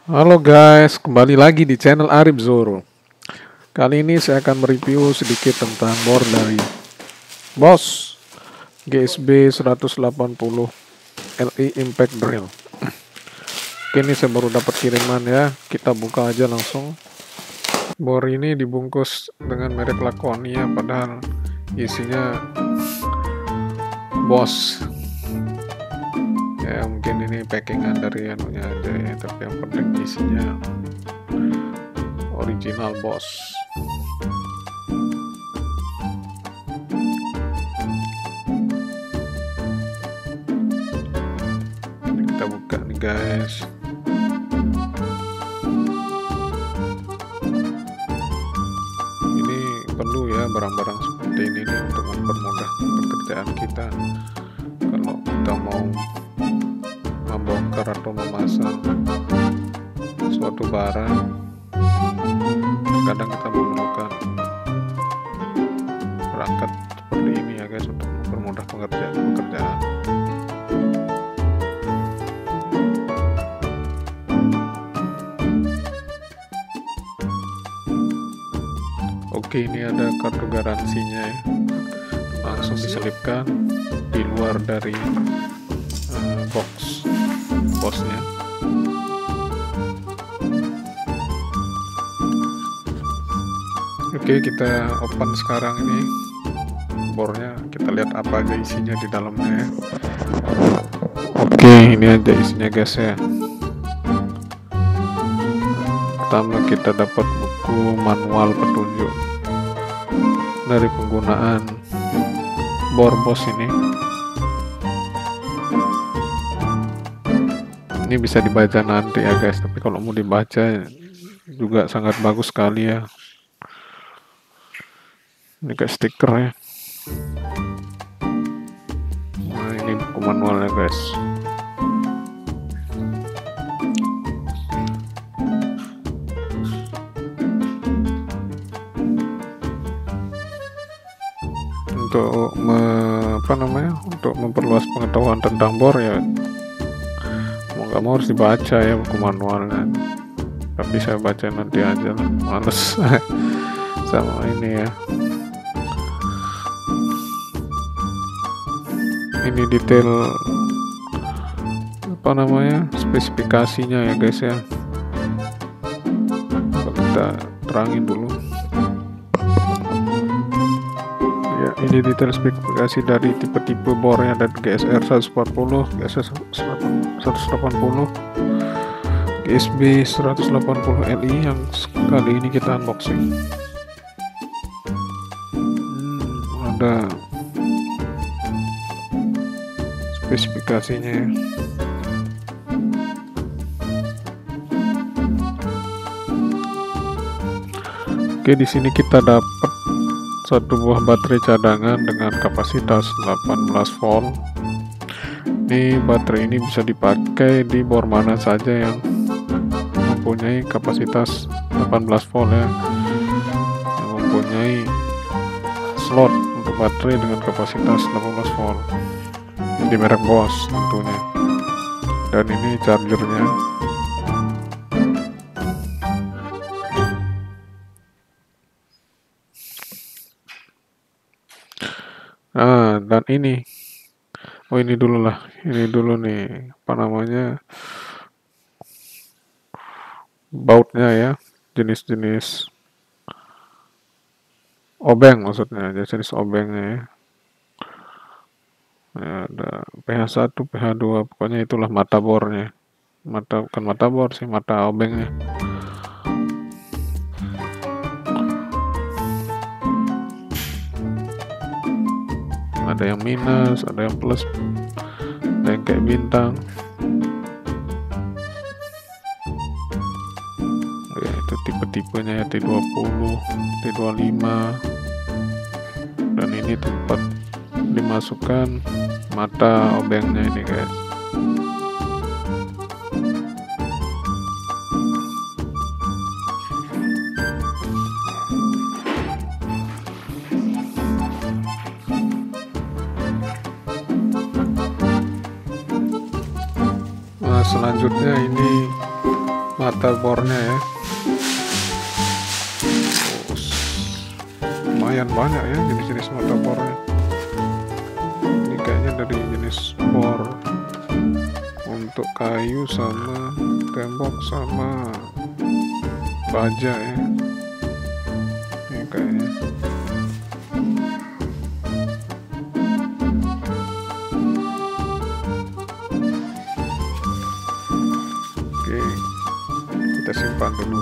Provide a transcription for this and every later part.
Halo guys, kembali lagi di channel Arif Zoro. Kali ini saya akan mereview sedikit tentang board dari Boss GSB 180 Li Impact Drill. Oke, ini saya baru dapat kiriman ya. Kita buka aja langsung. Board ini dibungkus dengan merek Laconia, padahal isinya Boss. Ya mungkin ini packingan dari anunya aja ya, tapi yang penting isinya original Boss. Ini kita buka nih guys. Ini perlu ya barang-barang seperti ini nih untuk mempermudah pekerjaan kita kalau kita mau membongkar atau memasang suatu barang. Kadang kita memerlukan perangkat seperti ini ya guys untuk mempermudah pekerjaan. Oke, ini ada kartu garansinya ya, langsung diselipkan di luar dari boxnya. Oke, kita open sekarang ini bornya, kita lihat apa aja isinya di dalamnya ya. Oke, ini aja isinya guys ya. Pertama kita dapat buku manual petunjuk dari penggunaan bor Boss ini. Ini bisa dibaca nanti ya guys, tapi kalau mau dibaca juga sangat bagus sekali ya. Ini kayak stiker ya. Nah, ini buku manualnya guys. Untuk untuk memperluas pengetahuan tentang bor ya, mau nggak mau harus dibaca ya buku manualnya. Tapi saya baca nanti aja lah, males sama ini ya. Ini detail spesifikasinya ya guys ya. Coba kita terangin dulu ya. Ini detail spesifikasi dari tipe-tipe bornya, ada GSR 140, GSR 180, GSB 180 Li yang kali ini kita unboxing. Ada spesifikasinya ya. Oke, di sini kita dapat satu buah baterai cadangan dengan kapasitas 18 volt. Ini baterai ini bisa dipakai di bor mana saja yang mempunyai kapasitas 18 volt ya, yang mempunyai slot untuk baterai dengan kapasitas 18 volt di merek Boss tentunya. Dan ini chargernya. Dan ini ini dulu nih bautnya ya, jenis obeng, maksudnya jenis obengnya ya. Ada PH1, PH2, pokoknya itulah mata bornya. Bukan mata bor sih, mata obengnya. Ada yang minus, ada yang plus, ada yang kayak bintang. Ya, itu tipe-tipenya ya, T20, T25. Dan ini tempat dimasukkan mata obengnya ini guys. Selanjutnya ini mata bornya ya. Lumayan banyak ya jenis-jenis mata bornya. Ini kayaknya dari jenis bor untuk kayu sama tembok sama baja ya. Ini kayaknya. Oke, kita simpan dulu.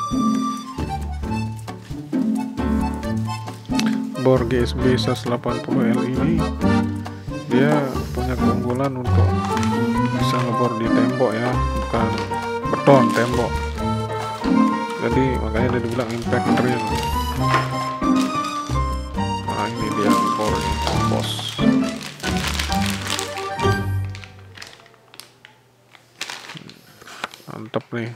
Bor GSB 180L ini dia punya keunggulan untuk bisa ngebor di tembok ya, bukan beton, tembok. Jadi makanya dia dibilang impact drill. Nah ini dia bornya, bos. Mantap nih.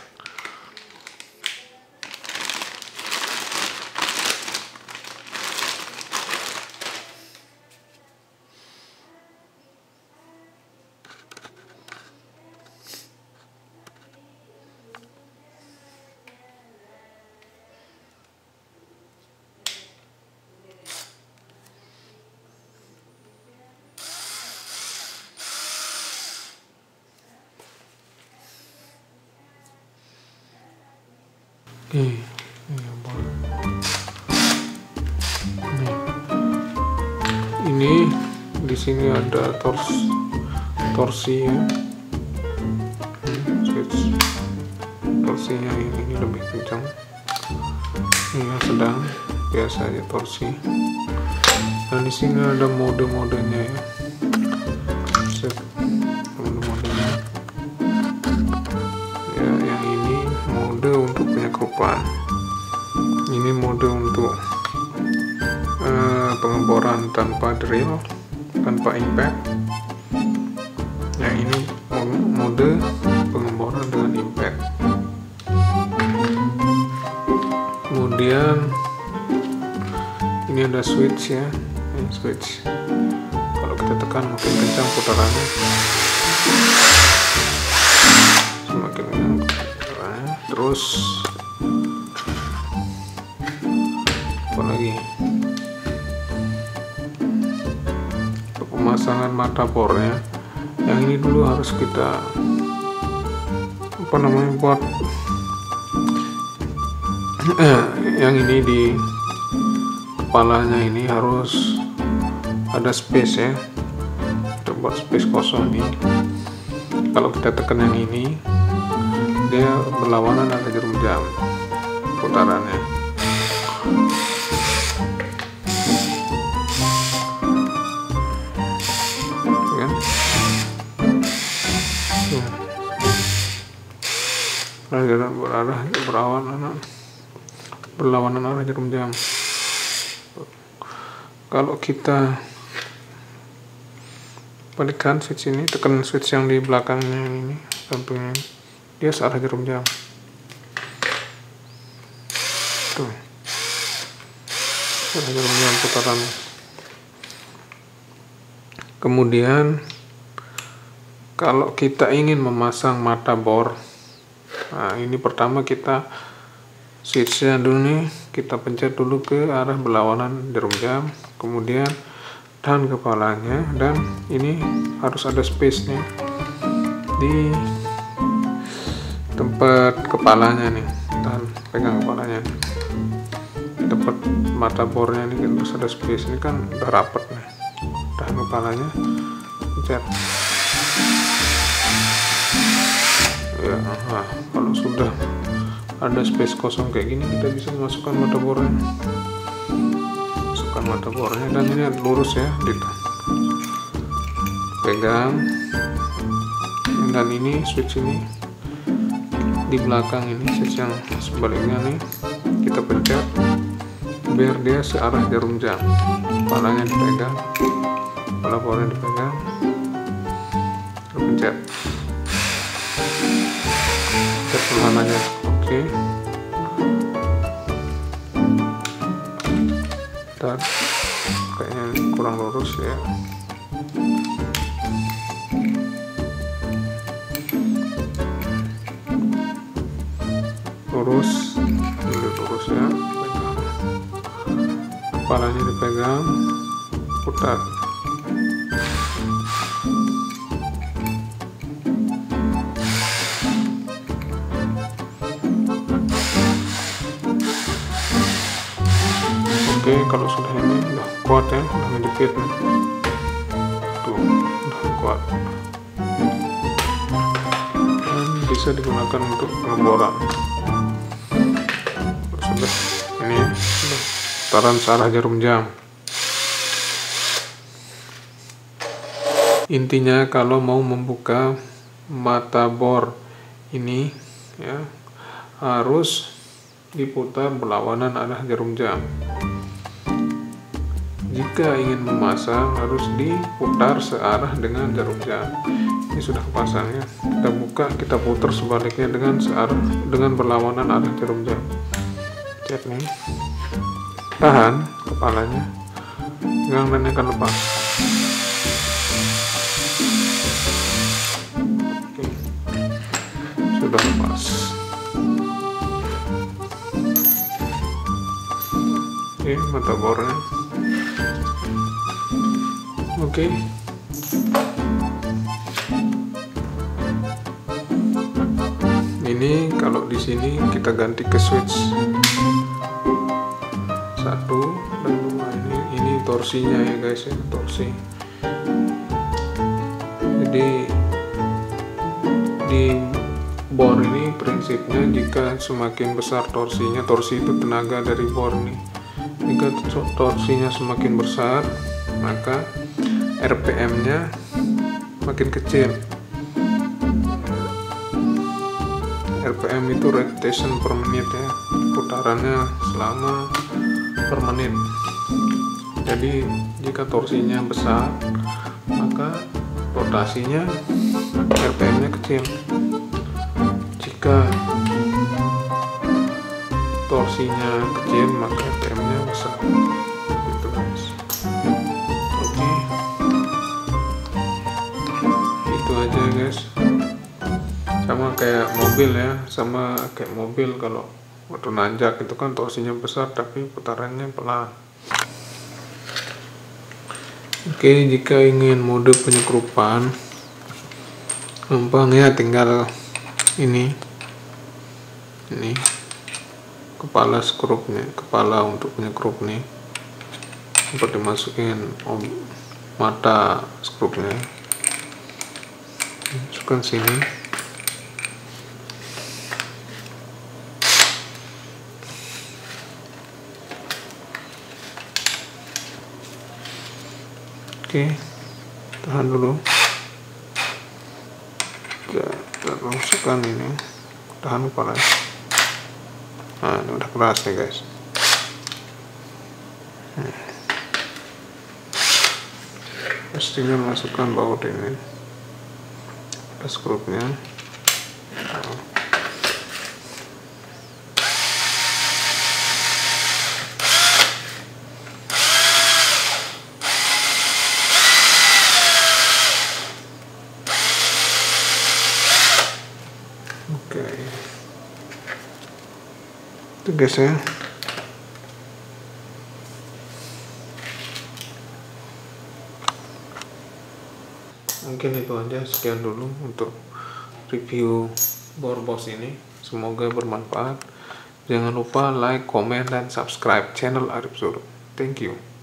Ini di sini ada torsi ya, switch torsinya ini lebih kencang, ini yang sedang, biasa aja torsi. Dan di sini ada mode-modenya ya, mode-modenya ya. Yang ini mode untuk penyekrupan, ini mode untuk pengeboran tanpa drill, tanpa impact. Yang ini mode pengeboran dengan impact. Kemudian ini ada switch ya, ini switch. Kalau kita tekan makin kencang putarannya, semakin kencang putarannya. Terus apa lagi? Pemasangan mata bornya, yang ini dulu harus kita buat yang ini di kepalanya ini harus ada space ya, kita buat space kosong nih. Kalau kita tekan yang ini, dia berlawanan ada jarum jam putarannya. Berlawanan arah jarum jam. Kalau kita balikkan switch ini, tekan switch yang di belakangnya ini, sampingnya, dia searah jarum jam. Tuh, searah jarum jam putaran. Kemudian kalau kita ingin memasang mata bor, nah ini pertama kita switchnya dulu nih, kita pencet dulu ke arah berlawanan jarum jam, kemudian tahan kepalanya, dan ini harus ada space nya di tempat kepalanya nih, tahan pegang kepalanya nih. Di tempat mata bornya ini harus ada space, ini kan udah rapet nih, tahan kepalanya, pencet ya. Nah, kalau sudah ada space kosong kayak gini, kita bisa masukkan mata bornya, dan ini lurus ya, pegang, dan ini switch ini di belakang, ini switch yang sebaliknya nih, kita pencet biar dia searah jarum jam, kepalanya dipegang, kepala bornya dipegang, pencet perlahan aja. Oke, dan kayaknya kurang lurus ya. lurus, ya, pegang. Kepalanya dipegang, putar. Oke, kalau sudah ini udah kuat ya, udah menjepit nih. Tuh, udah kuat. Dan bisa digunakan untuk pengeboran. Sudah, ini sudah putaran searah jarum jam. Intinya kalau mau membuka mata bor ini ya harus diputar berlawanan arah jarum jam. Jika ingin memasang harus diputar searah dengan jarum jam. Ini sudah kepasang ya. Kita buka, kita putar sebaliknya dengan berlawanan arah jarum jam. Cek nih. Tahan kepalanya. Pegang dan akan lepas. Oke. Sudah lepas. Oke, mata bornya. Oke. Ini kalau di sini kita ganti ke switch 1 dan 2. Ini torsinya ya guys ya, torsi. Jadi di bor ini prinsipnya jika semakin besar torsinya, torsi itu tenaga dari bor nih. Jika torsinya semakin besar, maka RPM-nya makin kecil. RPM itu rotation per menit ya, putarannya selama per menit. Jadi jika torsinya besar, maka rotasinya RPM-nya kecil. Jika torsinya kecil, maka RPM-nya besar. Gitu guys. Oke. Itu aja guys. Sama kayak mobil ya, kalau waktu nanjak itu kan torsinya besar tapi putarannya pelan. Oke, jika ingin mode penyekrupan gampang ya, tinggal ini kepala skrupnya, kepala untuk penyekrup nih, seperti dimasukin mata skrupnya, masukkan sini. Oke, tahan dulu. Kita masukkan ini, tahan kepala. Nah, ini udah keras nih guys. Pastinya masukkan baut ini, ada skrupnya. Oke, itu guys ya. Mungkin itu aja, sekian dulu untuk review bor Boss ini. Semoga bermanfaat. Jangan lupa like, komen, dan subscribe channel Arif Sur. Thank you.